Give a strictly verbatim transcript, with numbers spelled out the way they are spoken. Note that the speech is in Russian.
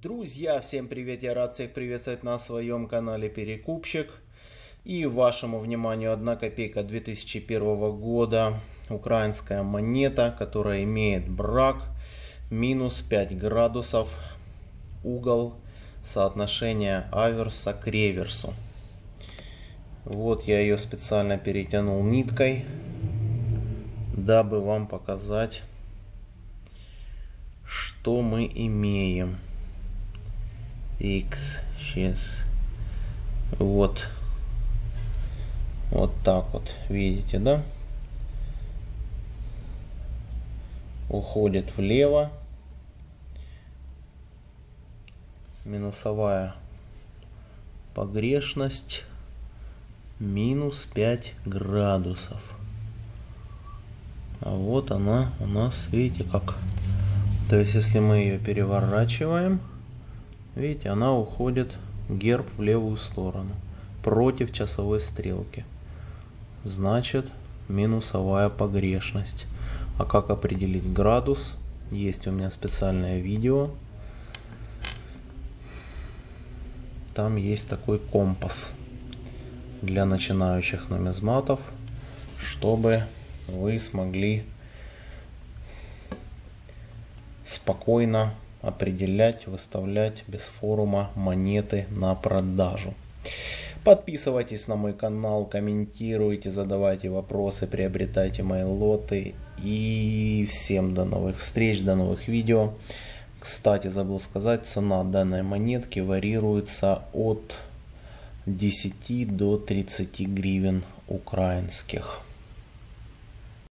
Друзья, всем привет! Я рад всех приветствовать на своем канале Перекупщик. И вашему вниманию одна копейка две тысячи первого года. Украинская монета, которая имеет брак минус пять градусов. Угол соотношения аверса к реверсу. Вот я ее специально перетянул ниткой, дабы вам показать, что мы имеем. X, сейчас. Вот. Вот так вот. Видите, да? Уходит влево. Минусовая погрешность. Минус пять градусов. А вот она у нас, видите, как. То есть, если мы ее переворачиваем, видите, она уходит, герб, в левую сторону, против часовой стрелки. Значит, минусовая погрешность. А как определить градус? Есть у меня специальное видео. Там есть такой компас для начинающих нумизматов, чтобы вы смогли спокойно определять, выставлять без форума монеты на продажу. Подписывайтесь на мой канал, комментируйте, задавайте вопросы, приобретайте мои лоты. И всем до новых встреч, до новых видео. Кстати, забыл сказать, цена данной монетки варьируется от десяти до тридцати гривен украинских.